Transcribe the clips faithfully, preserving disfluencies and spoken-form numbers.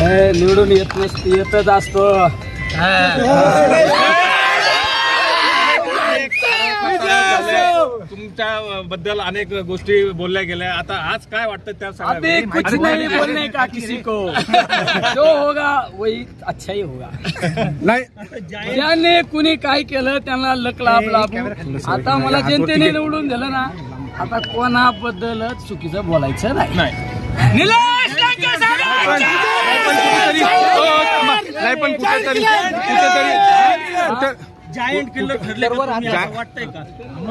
निवडून येत नसते येतच असतो. तुमच्या बद्दल अनेक गोष्टी बोलल्या गेल्या, आता आज काय वाटतं त्या सगळ्या? अभी कुछ नहीं बोलने का किसी को, जो होगा वही अच्छा ही होगा. नाही ज्याने कुणी काय केलं त्यांना लक लाभ लाभू. आता मला जनतेने निवडून दिलं ना, आता कोणाबद्दलच चुकीचं बोलायचं नाही. निलेश लंके साहेब नाही पण कुठेतरी कुठेतरी कुठे जायंट किल्लर ठरले वाटतंय का?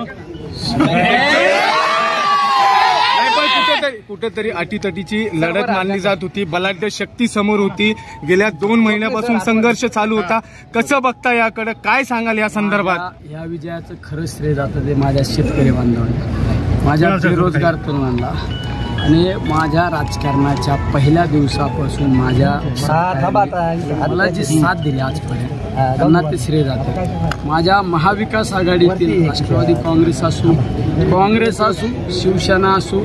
नाही पण कुठेतरी कुठेतरी अटीतटीची लढत मानली जात होती. बलाढ्य शक्ती समोर होती. गेल्या दोन महिन्यापासून संघर्ष चालू होता. कसं बघता याकडे, काय सांगाल या संदर्भात? या विजयाचं खरं श्रेय जातं ते माझ्या शेतकरी बांधवांना, माझ्या बेरोजगार तरुणांना आणि माझ्या राजकारणाच्या पहिल्या दिवसापासून माझ्या मला जी साथ दिली आजपर्यंत त्यांना ते श्रेय जातं. माझ्या महाविकास आघाडीतील राष्ट्रवादी काँग्रेस असू, काँग्रेस असू, शिवसेना असू,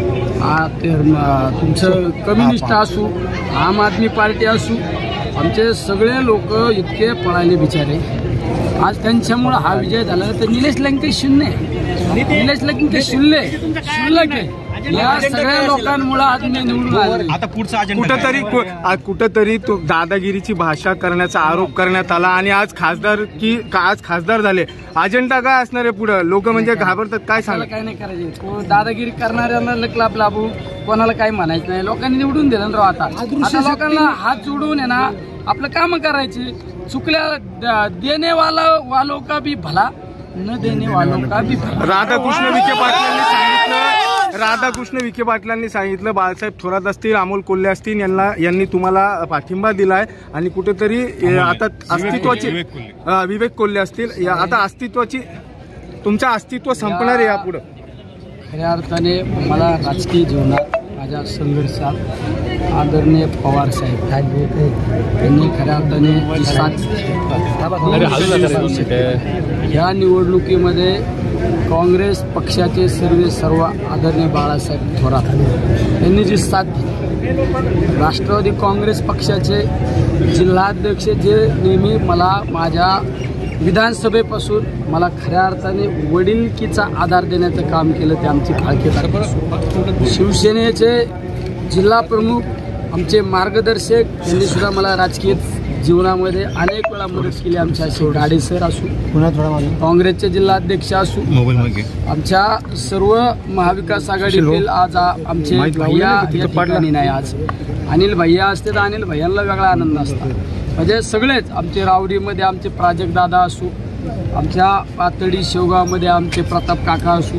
तुमचं कम्युनिस्ट असू, आम आदमी पार्टी असू, आमचे सगळे लोक इतके पळाले बिचारे. आज त्यांच्यामुळे हा विजय झाला. तर निलेश लंके शून्य, निलेश लंके शून्य शुल्लक आहे. या सगळ्या लोकांमुळे आज मी निवडून आलो. आता पुढचा कुठेतरी कुठेतरी तो दादागिरीची भाषा करण्याचा आरोप करण्यात आला आणि आज खासदार की आज खासदार झाले. अजेंडा काय असणार आहे पुढे? लोक म्हणजे घाबरतात. काय सांगा? काय नाही करायचे. दादागिरी करणाऱ्यांना लक लाभ लाभू, कोणाला काही म्हणायचं नाही. लोकांनी निवडून दिलं राव. आता आता लोकांना हात जोडून आहे ना आपलं काम करायचे. चुकल्या देणे वाला वालों का भी भला, न देणे वालों का भी भला. राधाकृष्ण विखे पाटलांनी सांगितलं राधाकृष्ण विखे पाटलांनी सांगितलं बाळासाहेब थोरात असतील, अमोल कोल्हे असतील, यांना यांनी तुम्हाला पाठिंबा दिलाय आणि कुठेतरी आता अस्तित्वाची विवेक कोल्हे असतील, आता अस्तित्वाची तुमचं अस्तित्व संपणार आहे यापुढे. खऱ्या अर्थाने मला राजकीय जीवनात माझ्या संघर्षात आदरणीय पवार साहेब यांनी खऱ्या अर्थाने साथ या निवडणुकीमध्ये काँग्रेस पक्षाचे सर्वे सर्व आदरणीय बाळासाहेब थोरात यांनी जी साथ दिली. राष्ट्रवादी काँग्रेस पक्षाचे जिल्हाध्यक्ष जे नेहमी मला माझ्या विधानसभेपासून मला खऱ्या अर्थाने वडिलकीचा आधार देण्याचं काम केलं ते आमचे फाळके. शिवसेनेचे जिल्हा प्रमुख आमचे मार्गदर्शक यांनी सुद्धा मला राजकीय जीवनामध्ये अनेक वेळा मदत केली. आमच्या गाडे सर असू, काँग्रेसचे जिल्हाध्यक्ष असू, आमच्या सर्व महाविकास आघाडीतील आज आमचे भैया या ठिकाणी नाही. आज अनिल भैया असते तर अनिल भैयांना वेगळा आनंद असता. म्हणजे सगळेच आमचे रावडीमध्ये आमचे प्राजक्त दादा असू, आमच्या पातळी शेवगावमध्ये आमचे प्रताप काका असू,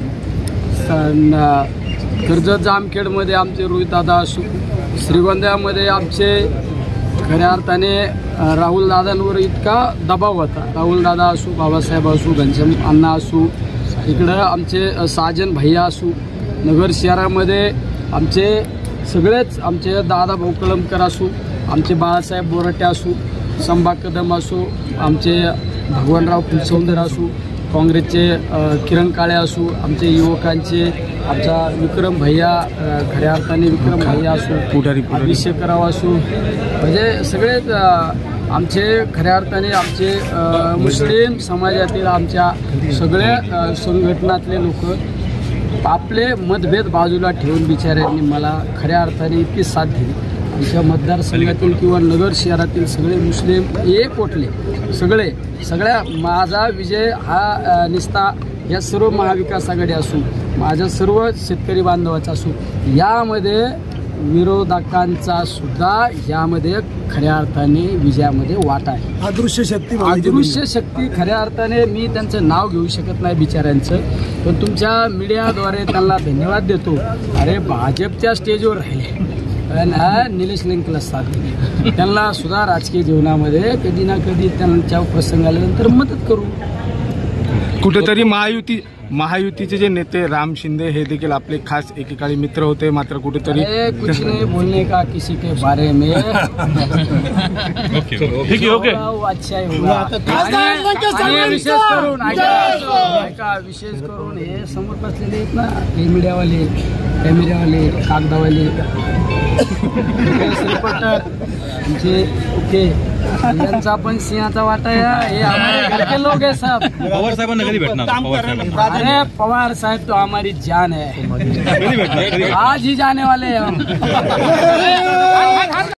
कर्जत जामखेडमध्ये आमचे रोहित दादा असू, श्रीगोंद्यामध्ये आमचे खऱ्या अर्थाने राहुल दादांवर इतका दबाव होता. राहुल दादा असू, बाबासाहेब असू, घनश्याम अण्णा असू, इकडं आमचे साजन भैया असू, नगर शहरामध्ये आमचे सगळेच आमचे दादा भाऊ कळमकर असू, आमचे बाळासाहेब बोराटे असू, संभा कदम असू, आमचे भगवानराव फुलसौंदर असू, काँग्रेसचे किरण काळे असू, आमचे युवकांचे आमचा विक्रम भैया खऱ्या अर्थाने विक्रम भैया असू, अभिषेकराव असू, म्हणजे सगळेच आमचे खऱ्या अर्थाने आमचे मुस्लिम समाजातील आमच्या सगळ्या संघटनातले लोक आपले मतभेद बाजूला ठेवून बिचाऱ्यांनी मला खऱ्या अर्थाने इतकी साथ दिली. आमच्या मतदारसंघातील किंवा नगर शहरातील सगळे मुस्लिम एक पोटले सगळे सगळ्या माझा विजय हा निस्ता या सर्व महाविकास आघाडी असू, माझ्या सर्व शेतकरी बांधवाचा असू, यामध्ये विरोधकांचा सुद्धा यामध्ये खऱ्या अर्थाने विजयामध्ये वाटा आहे. अदृश्य शक्ती अदृश्य शक्ती खऱ्या अर्थाने मी त्यांचं नाव घेऊ शकत नाही बिचाऱ्यांचं, पण तुमच्या मीडियाद्वारे त्यांना धन्यवाद देतो. अरे भाजपच्या स्टेजवर राहिले आणि निलेश लंकेला साथ दिली, त्यांना सुद्धा राजकीय जीवनामध्ये कधी ना कधी त्यांच्या प्रसंग आल्यानंतर मदत करू. कुठेतरी महायुती महायुतीचे जे नेते राम शिंदे हे देखील आपले खास एकेकाळी मित्र होते, मात्र कुठेतरी अरे कुछ नहीं बोलने का किसी के बारे में ओके ठीक आहे ओके वो अच्छा ही होगा. आणि- आणि विशेष करून ऐका ऐका, विशेष करून हे समोर बसलेले आहेत ना, हे मीडियावाले, कॅमेऱ्यावाले, कागदावाले, रिपोर्टर जे ओके, यांचा पण सिंहाचा वाटा आहे. हे हमारे घर के लोग है सब. पवार साहेबांना कधी भेटणार पवार साहेबांना अरे पवार साहब तो हमारी जान है, कधी भेटणार कधी आज ही जाने वाले हैं हम.